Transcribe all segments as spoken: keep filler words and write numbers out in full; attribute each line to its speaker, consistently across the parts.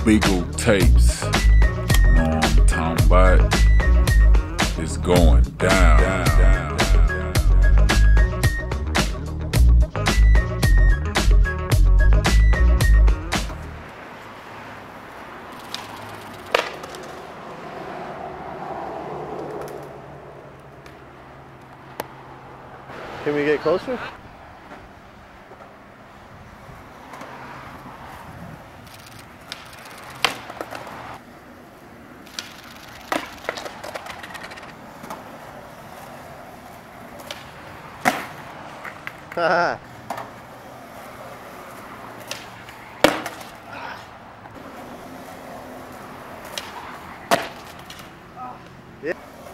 Speaker 1: Beagle tapes. You know what I'm talking about? It's going down. down, down, down.
Speaker 2: Can we get closer? Haha. Yeah.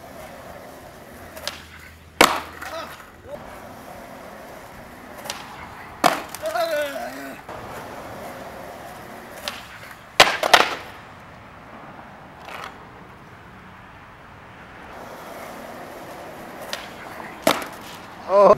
Speaker 2: Oh.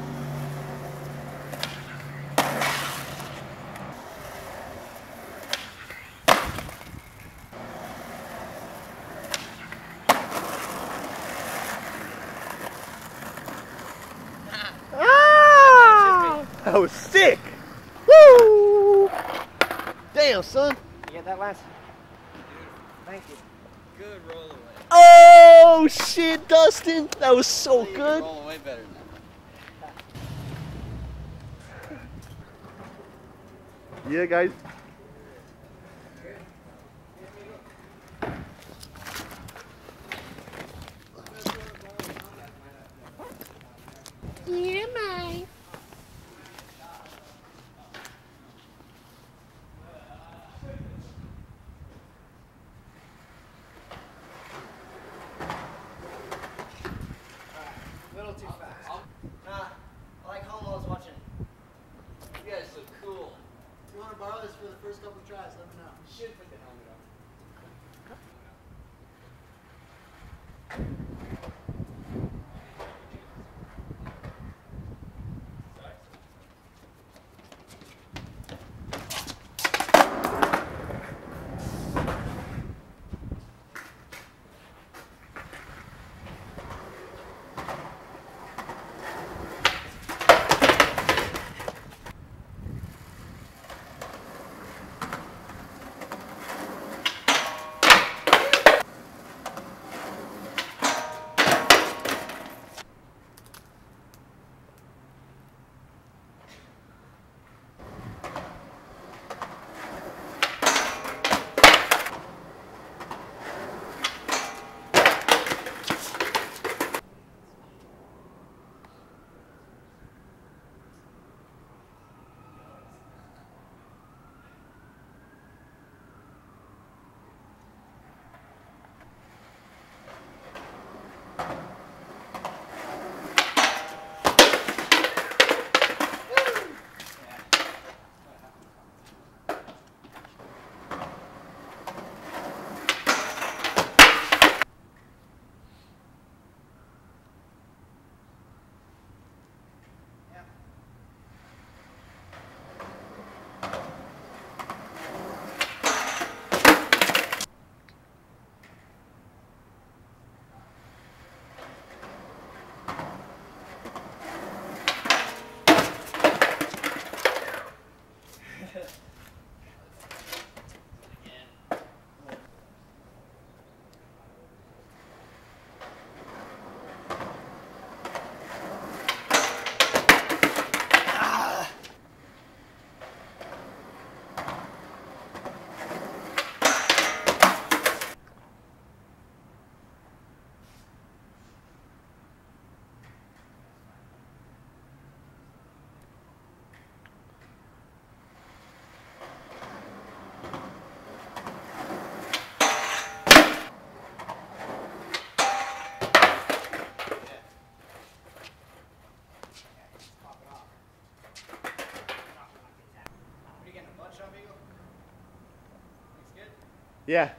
Speaker 2: Ah! That was sick! Woo! Damn, son.
Speaker 3: You get that last? Thank you. Good roll away.
Speaker 2: Oh shit, Dustin! That was so
Speaker 3: you
Speaker 2: good.
Speaker 3: Roll away better than that.
Speaker 2: Yeah, guys.
Speaker 4: Yeah, mate.
Speaker 3: A little too fast. Nah, I like home while I was watching. You guys look cool.
Speaker 5: If you want to borrow this for the first couple tries, let me know.
Speaker 3: You should put the helmet on.
Speaker 2: Yeah.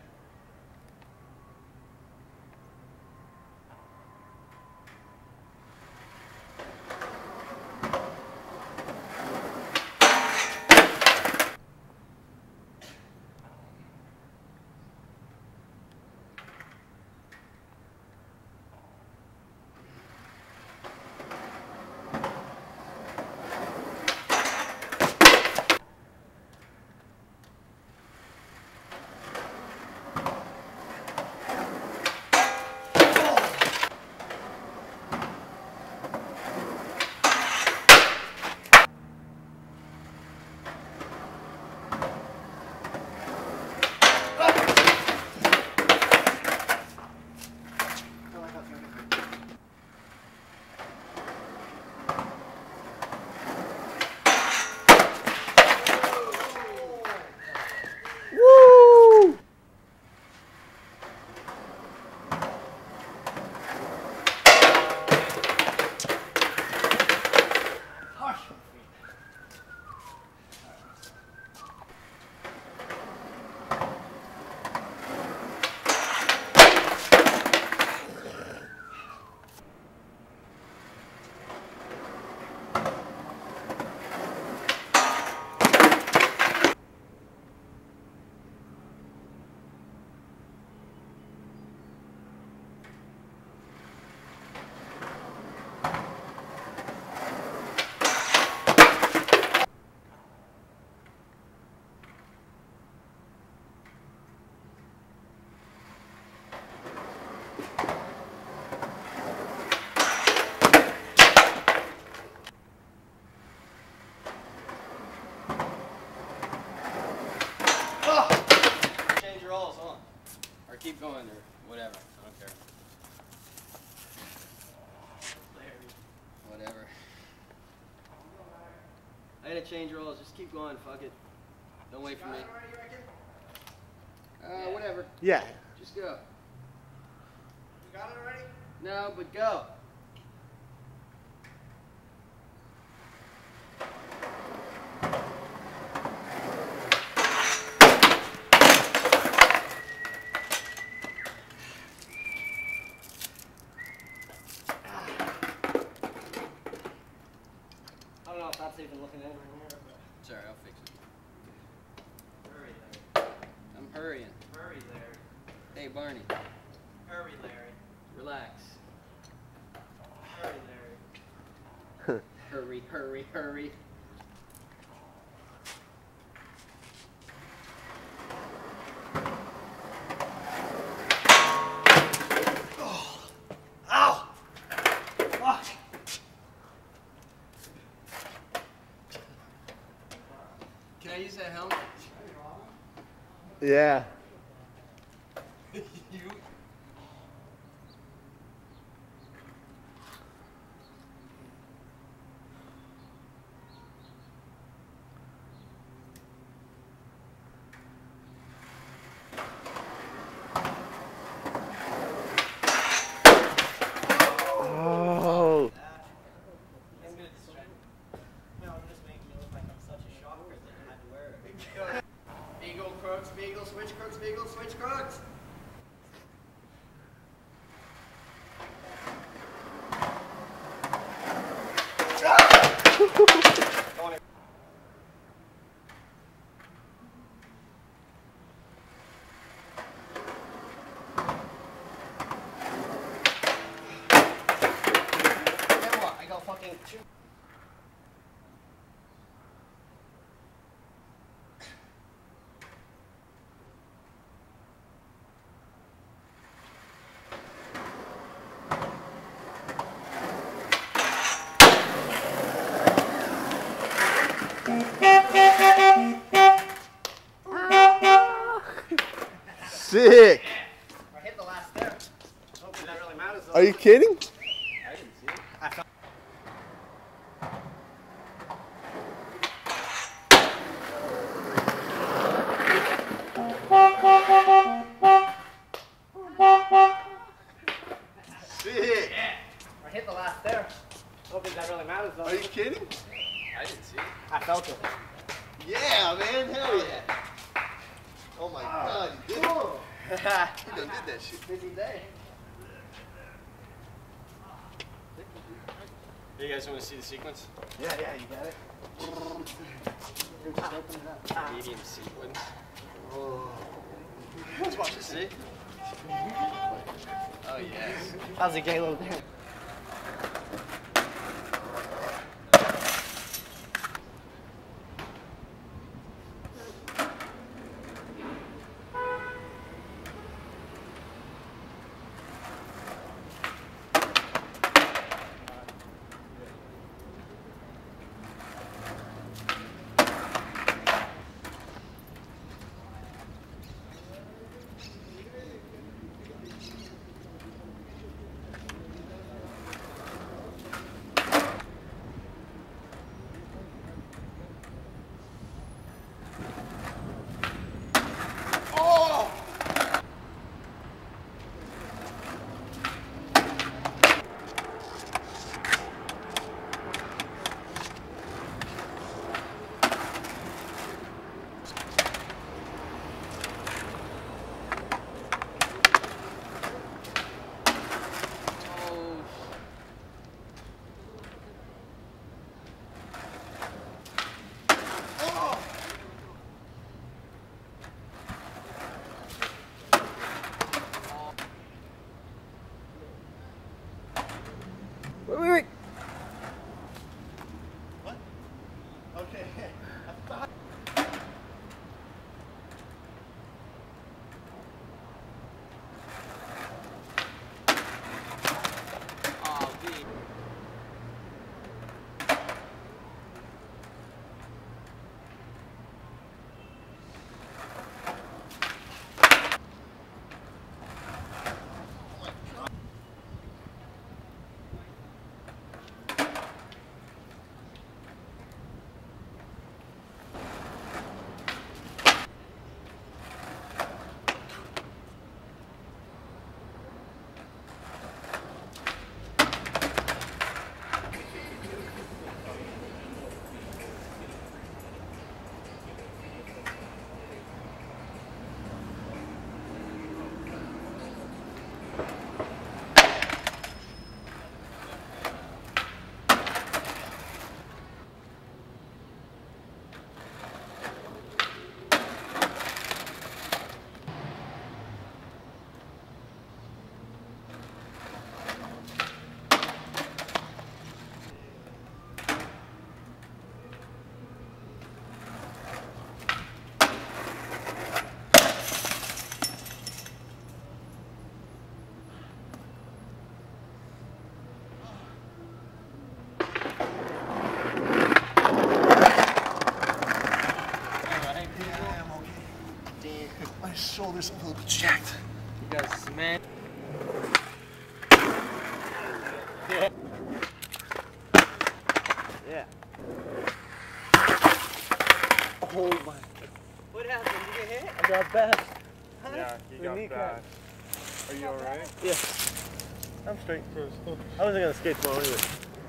Speaker 4: Or keep going, or whatever. I don't care. Whatever. I gotta change roles. Just keep going. Fuck it. Don't wait for me. Uh, yeah. Whatever.
Speaker 2: Yeah.
Speaker 4: Just go.
Speaker 5: You got it already?
Speaker 4: No, but go.
Speaker 3: I don't know if that's even looking anywhere near it, but...
Speaker 4: Sorry, I'll fix it.
Speaker 3: Hurry, Larry.
Speaker 4: I'm hurrying.
Speaker 3: Hurry, Larry.
Speaker 4: Hey, Barney.
Speaker 3: Hurry, Larry.
Speaker 4: Relax.
Speaker 3: Hurry, Larry.
Speaker 4: Hurry, hurry, hurry.
Speaker 3: Ow! Fuck!
Speaker 4: Can I use that helmet?
Speaker 2: Yeah.
Speaker 4: you...
Speaker 2: Oh.
Speaker 3: I'm gonna distract you. No, I'm just making me look like I'm such a shocker that I had to wear it.
Speaker 4: Beagle, Crooks, Beagle, switch Crooks, Beagle, switch Crooks.
Speaker 3: Then what? I go fucking shoot.
Speaker 2: Sick.
Speaker 3: I hit the last stair. Hope that really matters though.
Speaker 2: Are you kidding?
Speaker 4: I didn't see it.
Speaker 3: I found
Speaker 2: Sick.
Speaker 3: I hit the last stair. I don't think that really matters though.
Speaker 2: Are you kidding?
Speaker 4: I didn't see it.
Speaker 3: I felt it.
Speaker 2: Yeah, man. Hell yeah. Oh my god, you did it.
Speaker 3: Cool.
Speaker 2: You done did that shit.
Speaker 3: Busy day.
Speaker 4: You guys want to see the sequence?
Speaker 3: Yeah, yeah, you got it. Just open it up.
Speaker 4: Medium sequence.
Speaker 2: Let's watch this.
Speaker 4: See? Oh, yes.
Speaker 3: How's the gay little dance?
Speaker 2: Wait, wait, wait. What? Okay. I thought.
Speaker 4: Oh, dude. You got smack.
Speaker 2: Yeah. Yeah. Oh my.
Speaker 3: What happened? Did you get hit?
Speaker 2: I got bashed.
Speaker 5: Yeah, you
Speaker 2: The
Speaker 5: got
Speaker 2: kneecap.
Speaker 5: bad. Are you alright?
Speaker 2: Yeah. I'm straight. I wasn't gonna skate tomorrow anyway.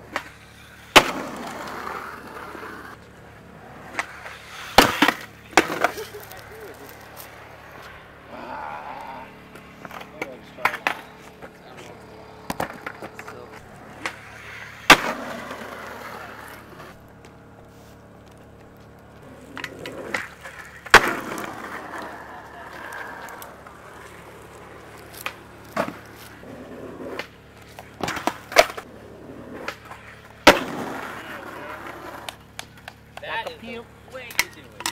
Speaker 3: That is the way to do it.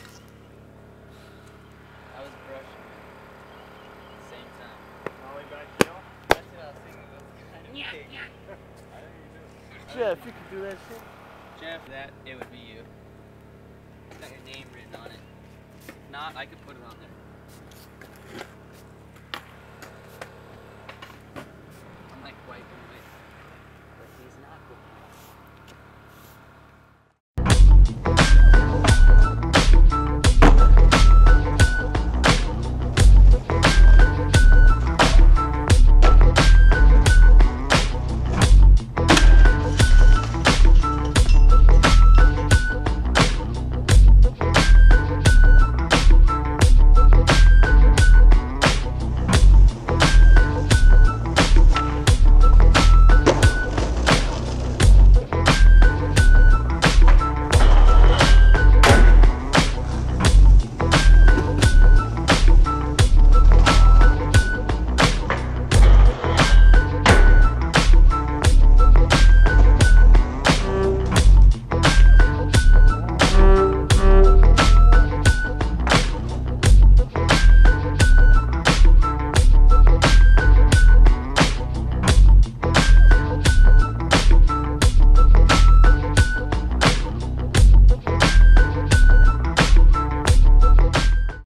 Speaker 3: I was brushing at the same time.
Speaker 5: Nollie back heel?
Speaker 3: That's what I was thinking. That's kind of yeah, big. Yeah.
Speaker 5: I think you do.
Speaker 2: Yeah, if you could do that shit.
Speaker 3: Jeff, that it would be you. It's got your name written on it. If not, I could put it on there.